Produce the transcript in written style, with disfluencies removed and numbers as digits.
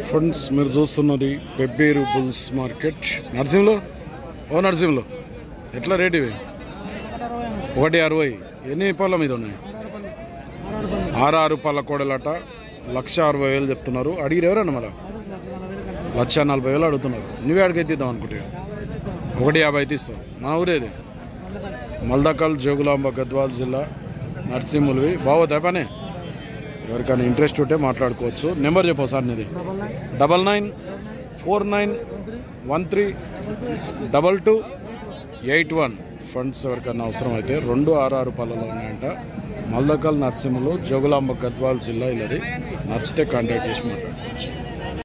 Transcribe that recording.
Friends మీరు చూస్తున్నది Pebberu bulls market నర్సింగ్లో. నర్సింగ్లో ఎట్లా రేట్ ఇవి? 160. ఎన్ని పళ్ళ మీద ఉన్నాయి? 6 పళ్ళ కోడలట. 1,60,000 చెప్తున్నారు. అడిగిరు ఎవరన్నా మళ్ళీ? 1,40,000 అడుగుతున్నారు. నువ్వే అడిగైతే ఇద్దాం అనుకుంటే 150 అయితే ఇస్తావు. మా ఊరేది మల్దకల్, జోగులాంబ, గద్వాల్ జిల్లా, నర్సింహులవి. బాగోతాయి పని. ఎవరికైనా ఇంట్రెస్ట్ ఉంటే మాట్లాడుకోవచ్చు. నెంబర్ చెప్పు సార్ నీది. 9949132281. ఫండ్స్ ఎవరికైనా అవసరం అయితే 266 పళ్ళలో ఉన్నాయంట. మల్దకల్, నర్సింహులు, జోగులాంబ, గద్వాల్ జిల్లా. ఇలాది నచ్చితే కాంటాక్ట్ చేసి మాట్లాడుకోవచ్చు.